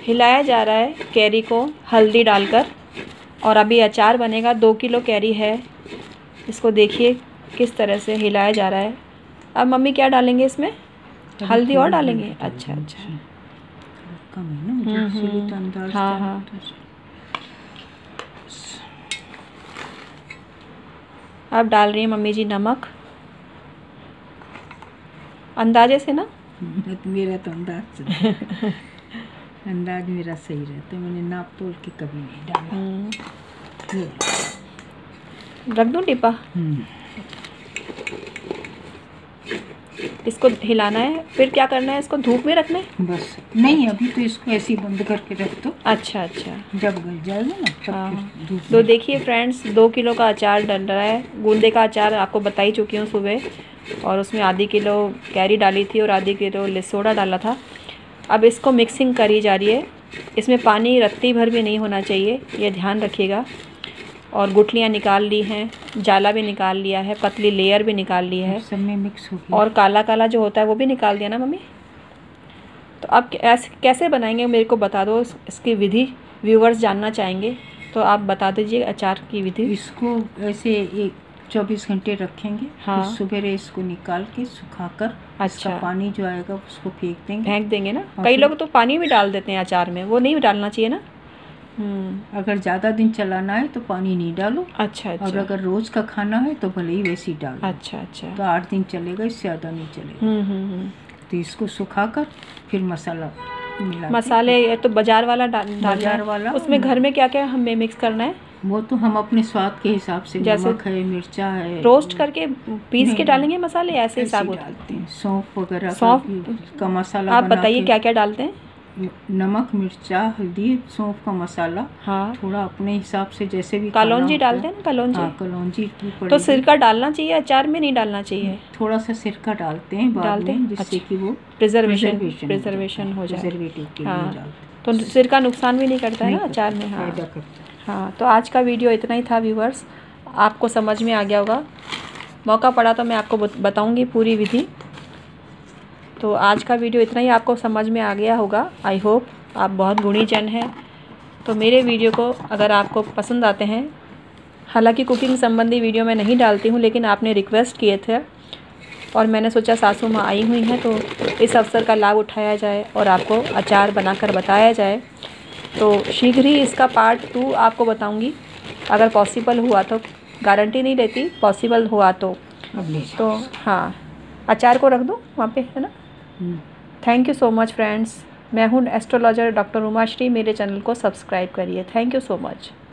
हिलाया जा रहा है कैरी को हल्दी डालकर, और अभी अचार बनेगा। 2 किलो कैरी है, इसको देखिए किस तरह से हिलाया जा रहा है। अब मम्मी क्या डालेंगे इसमें? हल्दी और डालेंगे? अच्छा अच्छा, कम है ना, हाँ हाँ। अब डाल रही हैं मम्मी जी नमक, अंदाजे से ना। मेरा तो अंदाज अंदाज मेरा सही रहता है, मैंने नाप तोल के कभी नहीं डाला। रख दूँ डिब्बा? इसको हिलाना है, फिर क्या करना है? इसको धूप में रखना है? बस नहीं, अभी तो इसको ऐसे ही बंद करके रख दो। अच्छा अच्छा, जब गल जाएगा ना तब हाँ। धूप। तो देखिए फ्रेंड्स, 2 किलो का अचार डल रहा है। गूंदे का अचार आपको बता ही चुकी हूँ सुबह, और उसमें आधी किलो कैरी डाली थी और आधी किलो लिसोड़ा डाला था। अब इसको मिक्सिंग करी जा रही है। इसमें पानी रत्ती भर भी नहीं होना चाहिए, ये ध्यान रखिएगा। और गुठलियाँ निकाल ली हैं, जाला भी निकाल लिया है, पतली लेयर भी निकाल ली है, सब में मिक्स हो गया। और काला काला जो होता है वो भी निकाल दिया ना मम्मी। तो अब ऐसे कैसे बनाएंगे मेरे को बता दो, इसकी विधि व्यूवर्स जानना चाहेंगे, तो आप बता दीजिए अचार की विधि। इसको ऐसे 24 घंटे रखेंगे। हाँ। फिर सुबह इसको निकाल के सुखाकर, अच्छा, पानी जो आएगा उसको फेंक देंगे ना। कई लोग तो पानी भी डाल देते हैं अचार में, वो नहीं डालना चाहिए ना। अगर ज़्यादा दिन चलाना है तो पानी नहीं डालो। अच्छा अच्छा। और अगर रोज़ का खाना है तो भले ही वैसे ही डालो। अच्छा अच्छा। तो 8 दिन चलेगा, इससे ज़्यादा नहीं चलेगा। तो इसको सुखाकर फिर मसाला मिला। मसाले ये तो बाजार वाला बाजार वाला। उसमें घर में क्या क्या हमें मिक्स करना है? वो तो हम अपने स्वाद के हिसाब से, जैसे नमक है, मिर्चा है। रोस्ट करके पीस के डालेंगे मसाले, ऐसे ही साबुत डालते हैं। सौंफ वगैरह सौंफ का मसाला। आप बताइए क्या क्या डालते हैं? नमक, मिर्चा, हल्दी, सौंफ का मसाला। हाँ, थोड़ा अपने हिसाब से जैसे भी। कलौंजी डालते हैं ना? कलौंजी। हाँ, कलौंजी तो सिरका डालना चाहिए अचार में? नहीं डालना चाहिए? थोड़ा सा सिरका डालते हैं बाद में, जिससे कि वो प्रिजर्वेशन हो जाए। प्रिजर्वेटिव के लिए डालते। तो सिरका नुकसान भी नहीं करता है ना अचार में? हाँ हाँ। तो आज का वीडियो इतना ही था व्यूवर्स, आपको समझ में आ गया होगा। मौका पड़ा तो मैं आपको बताऊंगी पूरी विधि। तो आज का वीडियो इतना ही, आपको समझ में आ गया होगा। आई होप आप बहुत गुणी जन हैं। तो मेरे वीडियो को अगर आपको पसंद आते हैं, हालांकि कुकिंग संबंधी वीडियो मैं नहीं डालती हूँ, लेकिन आपने रिक्वेस्ट किए थे और मैंने सोचा सासू माँ आई हुई हैं तो इस अवसर का लाभ उठाया जाए और आपको अचार बनाकर बताया जाए। तो शीघ्र ही इसका पार्ट 2 आपको बताऊंगी, अगर पॉसिबल हुआ तो। गारंटी नहीं लेती, पॉसिबल हुआ तो। हाँ, अचार को रख दूँ वहाँ पे, है ना? Thank you so much friends. मैं हूँ एस्ट्रोलॉजर डॉक्टर उमाश्री। मेरे चैनल को सब्सक्राइब करिए। Thank you so much.